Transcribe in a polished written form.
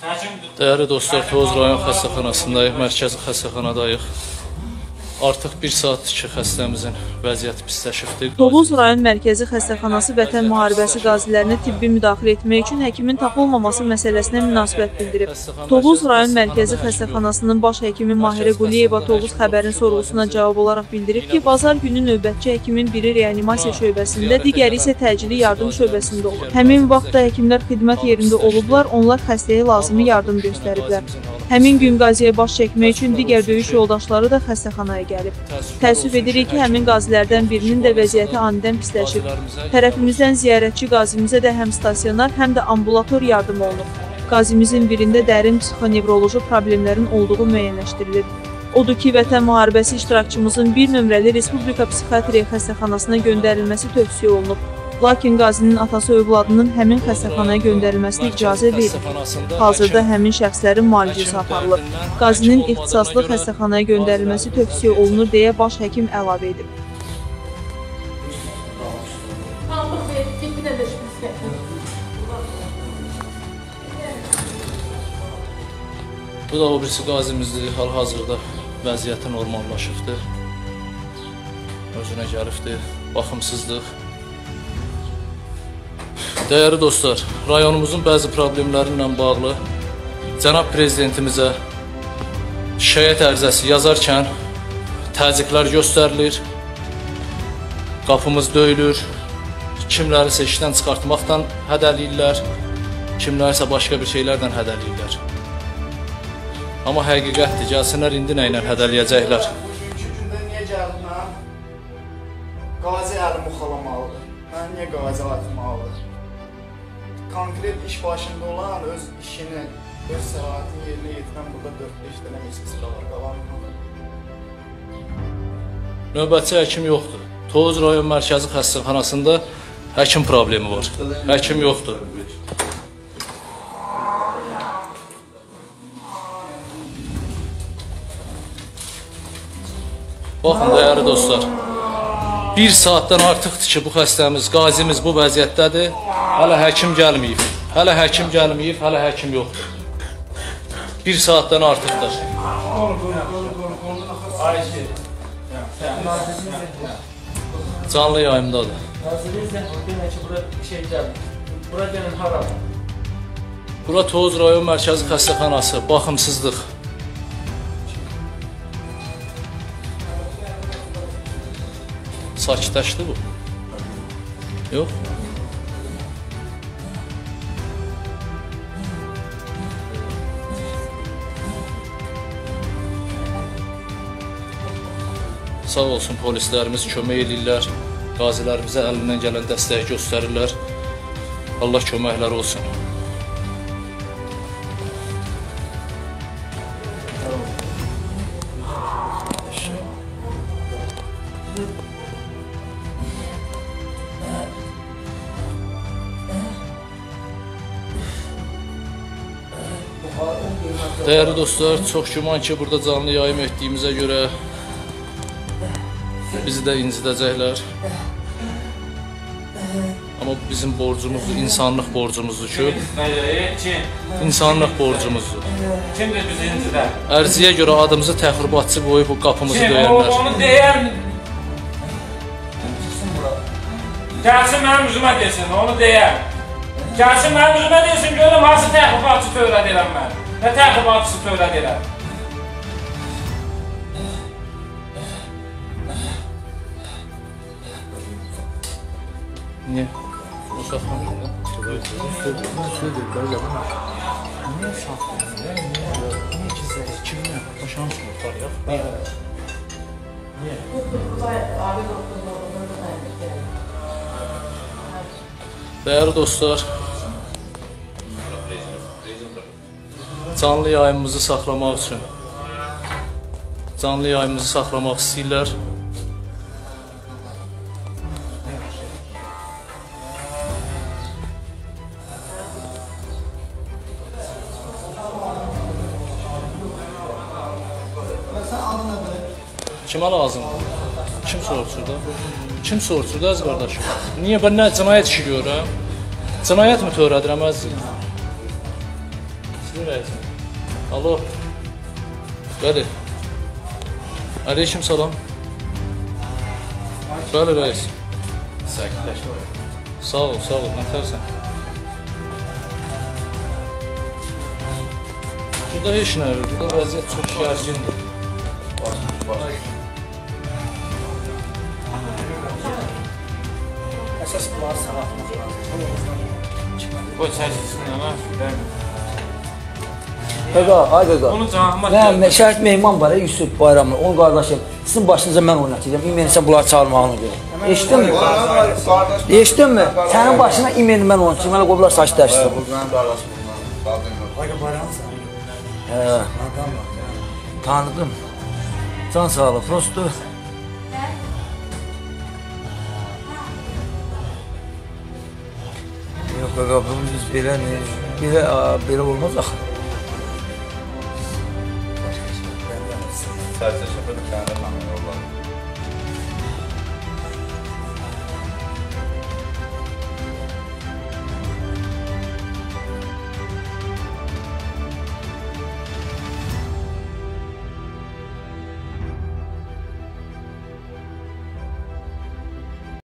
Değerli dostlar, Tovuz rayon xəstəxanasındayıq, mərkəzi xəstəxanadayıq. Artıq bir saatdır ki, xəstəmizin vəziyyəti pisləşibdir. Tovuz rayon mərkəzi xəstəxanası Vətən müharibəsi qazilərinə tibbi müdaxilə etmək üçün həkimin tapılmaması məsələsinə münasibət bildirib. Tovuz rayon mərkəzi xəstəxanasının baş həkimi Mahirə Quliyeva Tovuz xəbərin sorğusuna cavab olaraq bildirib ki, bazar günü növbətçi həkimin biri reanimasiya şöbəsində, digəri isə təcili yardım şöbəsində olur. Həmin vaxtda həkimlər xidmət yerində olublar, onlar xəstəyə lazımi yardım göstəriblər. Həmin gün qaziyə baş çəkmək üçün digər döyüş yoldaşları da xəstəxanaya gəlib. Təəssüf edirik ki, həmin qazilərdən birinin də vəziyyəti anidən pisləşib. Tərəfimizdən ziyarətçi qazimizə də həm stasionar, həm də ambulator yardım olunub. Qazimizin birində dərin psixonevroloji problemlərin olduğu müəyyənləşdirilir. Odur ki, Vətən müharibəsi iştirakçımızın bir nömrəli Respublika Psixiatriya xəstəxanasına göndərilməsi tövsiyə olunub. Lakin qazinin atası övladının həmin xəstəxanaya göndərilməsinə icazə verir. Hazırda həmin şəxslərin müalicəsi aparılır. Qazinin ixtisaslı xəstəxanaya göndərilməsi tövsiyə olunur deyə baş həkim əlavə edib. Bu da o birisi qazimizdir. Hal-hazırda vəziyyəti normallaşıbdır. Özünə gəlibdir. Baxımsızlıq. Değerli dostlar, rayonumuzun bəzi problemlərinlə bağlı Cənab Prezidentimizə şikayət ərizəsi yazarkən təzyiqlər göstərilir, qapımız döyülür, kimlərisə işdən çıxartmaqdan hədəliyirlər, kimlərisə başqa bir şeylərdən hədəliyirlər. Amma həqiqətdir, gəlsinlər indi nə ilə hədəliyəcəklər. Çünki gündə niyə gəldim mən? Qazi əlimi xalamalıdır. Mən niyə qazi atmalıdır? Konkret iş başında olan öz işini, öz səlahiyyətini yerinə yetirən burada 4-5 dənə meçisi var, qalanmır. Növbətçi həkim yoxdur. Tovuz rayon mərkəzi xəstəxanasında həkim problemi var. Həkim yoxdur. Baxın, değerli dostlar. Bir saatdən artıqdır ki, bu xəstəmiz, qazimiz bu vəziyyətdədir. Hələ həkim gəlməyib. Hələ həkim gəlməyib, hələ həkim yoxdur. Bir saatdən artıqdır. Canlı yayımdadır. Bura Tovuz rayon mərkəzi xəstəxanası, baxımsızlıq. Sakitləşdi bu. Yox. Sağ olsun polislərimiz kömək edirlər. Qazilərimizə əlindən gələn dəstəyi göstərirlər. Allah köməkləri olsun. Değerli dostlar, çox güman ki, burada canlı yayım etdiyimizə görə bizi də incidəcəklər. Amma bu bizim borcumuzdur, insanlıq borcumuzdur ki, insanlıq borcumuzdur. Kimdir bizi incidən? Ərziyə görə adımızı təxribatçı qoyub bu qapımızı döyənlər. Onu deyər. Gəlsin mənim üzümə desin, onu deyər. Gəlsin mənim üzümə desin, görüm hansı təxribatçı törəd edən mən. Nə təxribatçısı törəd edən. Niyə? O saxlamışım da. Niyə saxlamışım? Niyə gizlədik? Kimlə? Başlamışım ortaya. Niyə? Değerli dostlar, canlı yayımımızı saxlamaq üçün canlı yayımımızı saxlamaq istəyirlər. Kimə lazımdır? Kim soruşur da? Kim soruşur da, əziz qardaşım? Niyə ben nə cinayət işi görürəm? Cinayət mi törədirəm, əzizim? Bəli, rəisim. Alo. Bəli. Aleyküm salam. Bəli, rəis. Sağ ol, nətərsən? Burada heç nə yox, burada vəziyyət çox gərgindir. Əsas bunları sağlatmaq lazım. Qoy çəkilsin ana. Qaqa, ay qaqa. Onu canıma Mən şəhid mehman var, Yusuf Bayramlı, onun qardaşım. Sizin başınıza mən oynatacağım, İmeni bunları çalmağını görə. Eşitdinmi? Eşitdinmi? Sənin başına İmeni mən oynatacağım, hələ qoyublar saç dərsin. Bu mənim qardaşım bundan. Qaqa bayramsan. Hə, tanıdım. Can sağlığı, prosto. Yox qaqa, biz belə olmaz axı. Sərçə şəfədə kəndə tanıyırlar.